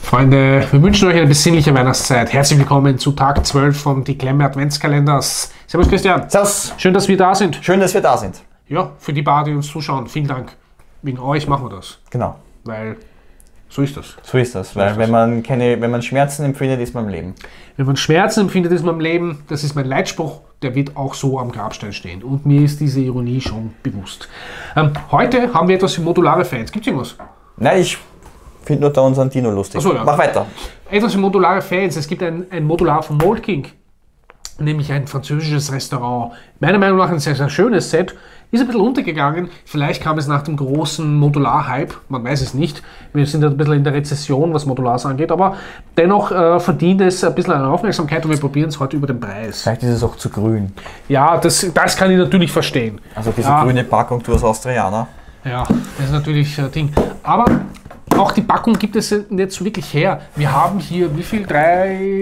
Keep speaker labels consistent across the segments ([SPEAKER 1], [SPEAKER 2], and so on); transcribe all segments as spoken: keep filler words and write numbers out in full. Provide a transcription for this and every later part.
[SPEAKER 1] Freunde, wir wünschen euch eine besinnliche Weihnachtszeit. Herzlich willkommen zu Tag zwölf vom Die Klemme Adventskalenders. Servus Christian.
[SPEAKER 2] Servus.
[SPEAKER 1] Schön, dass wir da sind.
[SPEAKER 2] Schön, dass wir da sind.
[SPEAKER 1] Ja, für die paar, die uns zuschauen, vielen Dank. Wegen euch machen wir das.
[SPEAKER 2] Genau.
[SPEAKER 1] Weil so ist das.
[SPEAKER 2] So ist das, weil wenn man keine, wenn man Schmerzen empfindet, ist man im Leben.
[SPEAKER 1] Wenn man Schmerzen empfindet, ist man im Leben. Das ist mein Leitspruch, der wird auch so am Grabstein stehen. Und mir ist diese Ironie schon bewusst. Ähm, heute haben wir etwas für modulare Fans. Gibt es irgendwas?
[SPEAKER 2] Nein, ich finde nur da unseren Dino lustig.
[SPEAKER 1] Ach so, ja.
[SPEAKER 2] Mach weiter.
[SPEAKER 1] Etwas für modulare Fans. Es gibt ein, ein Modular von Mold King, nämlich ein französisches Restaurant. Meiner Meinung nach ein sehr, sehr schönes Set. Ist ein bisschen untergegangen. Vielleicht kam es nach dem großen Modular-Hype. Man weiß es nicht. Wir sind ein bisschen in der Rezession, was Modulars angeht. Aber dennoch äh, verdient es ein bisschen eine Aufmerksamkeit und wir probieren es heute über den Preis.
[SPEAKER 2] Vielleicht ist es auch zu grün.
[SPEAKER 1] Ja, das, das kann ich natürlich verstehen.
[SPEAKER 2] Also diese
[SPEAKER 1] ja.
[SPEAKER 2] grüne Packung, du als Austrianer.
[SPEAKER 1] Ja, das ist natürlich ein Ding. Aber auch die Packung gibt es nicht so wirklich her. Wir haben hier wie viel? Drei...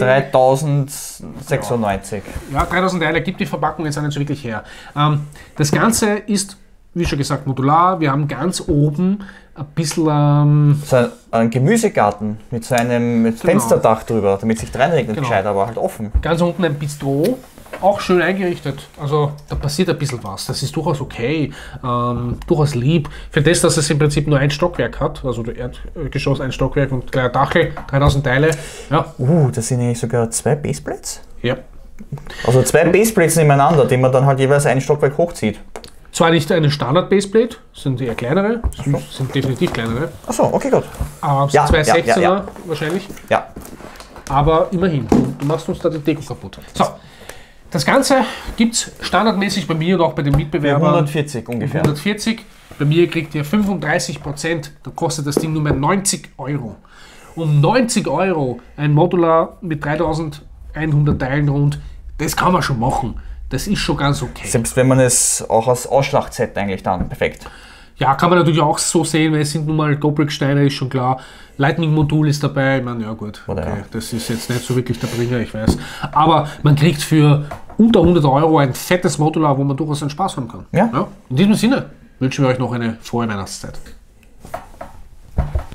[SPEAKER 2] dreitausendsechsundneunzig.
[SPEAKER 1] Ja, dreitausend Teile gibt die Verpackung jetzt auch nicht so wirklich her. Ähm, das Ganze ist, wie schon gesagt, modular. Wir haben ganz oben ein bisschen... Ähm,
[SPEAKER 2] so ein, ein Gemüsegarten mit so einem mit
[SPEAKER 1] Genau.
[SPEAKER 2] Fensterdach drüber, damit sich reinregnet
[SPEAKER 1] Genau.
[SPEAKER 2] gescheit, aber halt offen.
[SPEAKER 1] Ganz unten ein Bistro. Auch schön eingerichtet. Also da passiert ein bisschen was. Das ist durchaus okay, ähm, durchaus lieb. Für das, dass es im Prinzip nur ein Stockwerk hat, also der Erdgeschoss ein Stockwerk und kleiner Dachel, dreitausend Teile. Ja.
[SPEAKER 2] Uh, das sind eigentlich sogar zwei Baseplates?
[SPEAKER 1] Ja.
[SPEAKER 2] Also zwei Baseplates nebeneinander, die man dann halt jeweils ein Stockwerk hochzieht.
[SPEAKER 1] Zwar nicht eine Standard-Baseplate, sind eher kleinere, sind, sind definitiv kleinere.
[SPEAKER 2] Achso, okay, gut.
[SPEAKER 1] Äh, sind
[SPEAKER 2] Ja,
[SPEAKER 1] zwei
[SPEAKER 2] ja,
[SPEAKER 1] sechzehner
[SPEAKER 2] ja, ja.
[SPEAKER 1] wahrscheinlich.
[SPEAKER 2] Ja.
[SPEAKER 1] Aber immerhin, du, du machst uns da die Deko kaputt. So. Das Ganze gibt es standardmäßig bei mir und auch bei den Mitbewerbern.
[SPEAKER 2] hundertvierzig ungefähr.
[SPEAKER 1] hundertvierzig. Bei mir kriegt ihr fünfunddreißig Prozent. Da kostet das Ding nur mehr neunzig Euro. Um neunzig Euro ein Modular mit dreitausendeinhundert Teilen rund, das kann man schon machen. Das ist schon ganz okay.
[SPEAKER 2] Selbst wenn man es auch als Ausschlachtset eigentlich dann perfekt.
[SPEAKER 1] Ja, kann man natürlich auch so sehen, weil es sind nun mal Doppelgesteine, ist schon klar. Lightning-Modul ist dabei, ich meine, ja gut, okay,
[SPEAKER 2] ja.
[SPEAKER 1] das ist jetzt nicht so wirklich der Bringer, ich weiß. Aber man kriegt für unter hundert Euro ein fettes Modular, wo man durchaus einen Spaß haben kann.
[SPEAKER 2] Ja.
[SPEAKER 1] Ja? In diesem Sinne wünschen wir euch noch eine frohe Weihnachtszeit.